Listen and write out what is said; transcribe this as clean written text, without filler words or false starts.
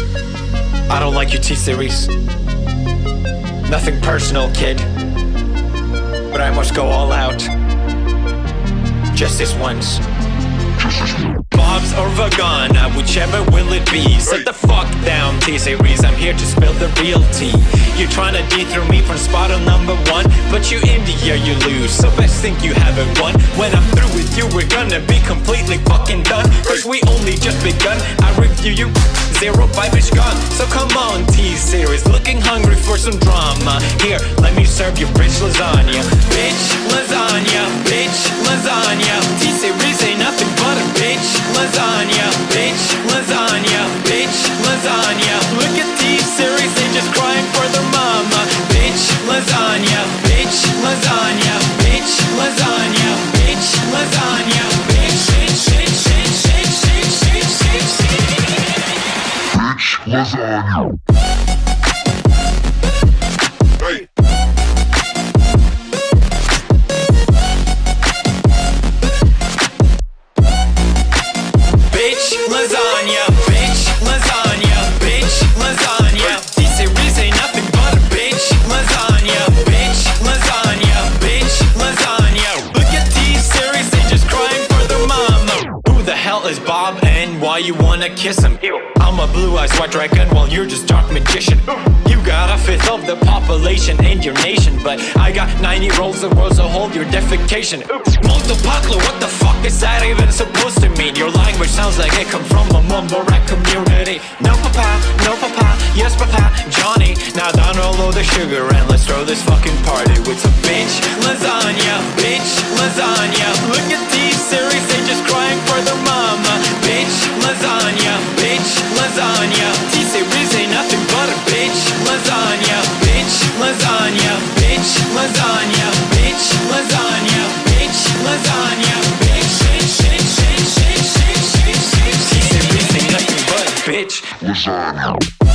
I don't like your T-Series. Nothing personal, kid, but I must go all out. Just this once. Bob's or Vagana, whichever will it be. Sit the fuck down, T-Series, I'm here to spill the real tea. You're trying to dethrone me from spot on number one, but you in the year you lose, so best think you haven't won. When I'm through with you, we're gonna be completely fucking done, cause we only just begun. I review you, 0-5 is gone. So come on, T-Series, looking hungry for some drama. Here, let me serve you bitch lasagna. Bitch lasagna, bitch lasagna. T-Series ain't nothing but a bitch lasagna. Bitch lasagna, bitch lasagna. Look at T-Series, they just crying for their mama. Bitch lasagna, bitch lasagna. Bitch lasagna, bitch lasagna. Bitch, bitch, bitch, bitch, bitch, bitch, bitch, bitch, bitch. Lasagna. Hey. Bitch lasagna, bitch lasagna, bitch lasagna. T-Series ain't nothing but a bitch lasagna. Bitch lasagna, bitch lasagna. Look at T-Series, they just crying for their mama. Who the hell is Bob and why you wanna kiss him? I'm a blue-eyed white dragon while you're just dark magician. You got a fifth of the population in your nation, but I got 90 rolls of rose to hold your defecation. Oops, multipatlo, what the fuck is that even supposed to mean? Your language sounds like it come from a mumble rap community. No papa, yes papa, Johnny. Now download the sugar and let's throw this fucking party with some bitch lasagna, bitch lasagna. Look at T-Series, they just crying for their mama. Bitch lasagna, bitch lasagna. T-Series ain't nothing but a bitch lasagna. Bitch lasagna, bitch lasagna. Bitch lasagna, bitch lasagna. Bitch, bitch, bitch, bitch, bitch, bitch, bitch, bitch. T-Series ain't nothing but a bitch Lasagna.